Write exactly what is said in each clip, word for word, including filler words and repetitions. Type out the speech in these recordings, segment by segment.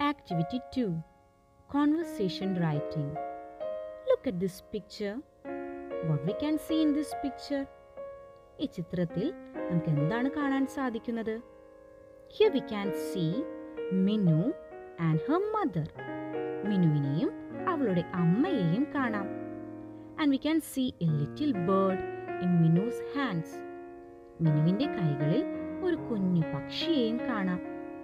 Activity two. Conversation writing. Look at this picture. What we can see in this picture? ഈ ചിത്രത്തിൽ നമുക്ക് എന്താണ് കാണാൻ സാധിക്കുന്നത്? Here we can see Minu and her mother. മിനുവിനെയും അവളുടെ അമ്മയെയും കാണാം. And we can see a little bird in Minu's hands. മിനുവിന്റെ കൈകളിൽ ഒരു കുഞ്ഞു പക്ഷിയെയും കാണാം.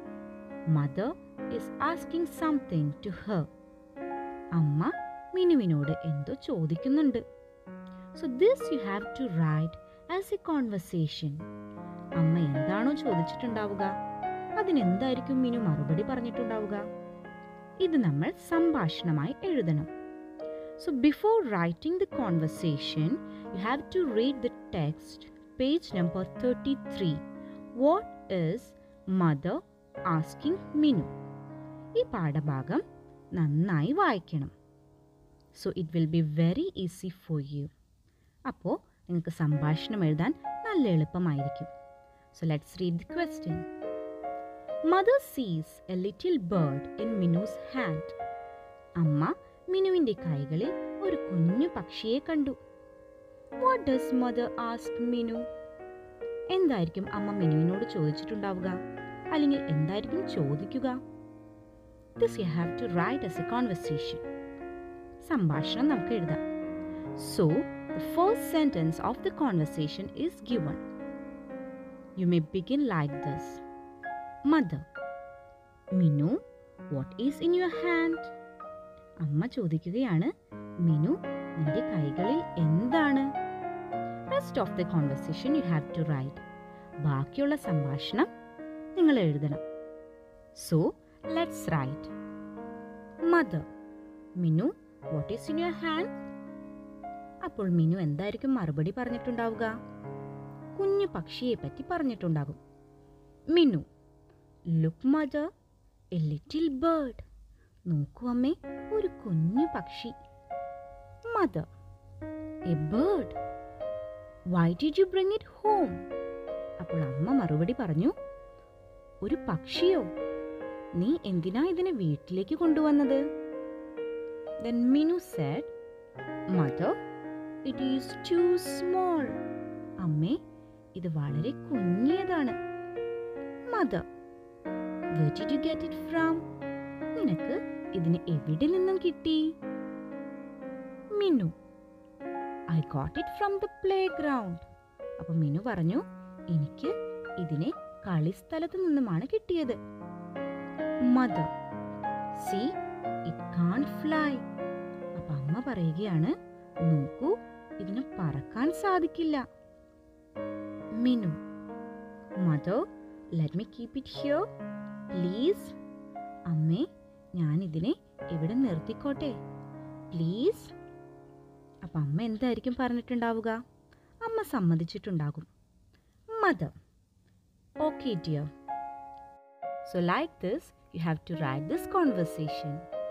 Mother is asking something to her. അമ്മ മിനുവിനോട് എന്തോ ചോദിക്കുന്നുണ്ട്. So this you have to write as a conversation. അമ്മ എന്താണോ ചോദിച്ചിട്ടുണ്ടാവുക അതിനെന്തായിരിക്കും മിനു മറുപടി പറഞ്ഞിട്ടുണ്ടാവുക? ഇത് നമ്മൾ സംഭാഷണമായി എഴുതണം. So before writing the conversation, you have to read the text, page number thirty-three. What is mother asking Minu? ഈ പാഠഭാഗം നന്നായി വായിക്കണം. So it will be very easy for you. അപ്പോൾ നിങ്ങൾക്ക് സംഭാഷണം എഴുതാൻ നല്ല എളുപ്പമായിരിക്കും. So let's read the question. Mother sees a little bird in Minu's hand. അമ്മ മിനുവിന്റെ കൈകളിൽ ഒരു കുഞ്ഞു പക്ഷിയെ കണ്ടു. What does mother ask Minu? എന്തായിരിക്കും അമ്മ മിനുവിനോട് ചോദിച്ചിട്ടുണ്ടാവുക? അല്ലെങ്കിൽ എന്തായിരിക്കും ചോദിക്കുക? This you have to write as a conversation. സംഭാഷണം നമുക്ക് എഴുതാം. So the first sentence of the conversation is given. You may begin like this. Mother, Minu, what is in your hand? അമ്മ ചോദിക്കുകയാണ്, മിനു നിന്റെ കൈകളിൽ എന്താണ്? Rest of the conversation you have to write. ബാക്കിയുള്ള സംഭാഷണം നിങ്ങൾ എഴുതണം. So let's write. Mother, Minu, what is in your hand? അപ്പോൾ മിനു എന്തായിരിക്കും മറുപടി പറഞ്ഞിട്ടുണ്ടാവുക? കുഞ്ഞു പക്ഷിയെ പറ്റി പറഞ്ഞിട്ടുണ്ടാകും. Minu, look mother, a little bird. നോക്കൂ അമ്മേ, ഒരു കുഞ്ഞു പക്ഷി. Mother, a bird. Why did you bring it home? അപ്പോൾ അമ്മ മറുപടി പറഞ്ഞു, ഒരു പക്ഷിയോ? നീ എന്തിനാ ഇതിനെ വീട്ടിലേക്ക് കൊണ്ടുവന്നത്? Then Minu said, Mother, it is too small. അമ്മേ, ഇത് വളരെ കുഞ്ഞേതാണ്. Mother, where did you get it from? നിനക്ക് ഇതിനെ എവിടെ നിന്നും കിട്ടി? Minu, I got it from the playground. അപ്പോൾ മിനു പറഞ്ഞു, എനിക്ക് ഇതിനെ കളിസ്ഥലത്ത് നിന്നുമാണ് കിട്ടിയത്. Mother, see, it can't fly. അപ്പോൾ അമ്മ പറയുകയാണ്, നോക്കൂ, ഇതിന് പറക്കാൻ സാധിക്കില്ല. Minu, Mother, let me keep it here, please. അമ്മേ, ഞാൻ ഇതിനെ ഇവിടെ നിർത്തിക്കോട്ടെ, പ്ലീസ്. അപ്പം അമ്മ എന്തായിരിക്കും പറഞ്ഞിട്ടുണ്ടാവുക? അമ്മ സമ്മതിച്ചിട്ടുണ്ടാകും. Mother, okay dear. So like this, you have to write this conversation.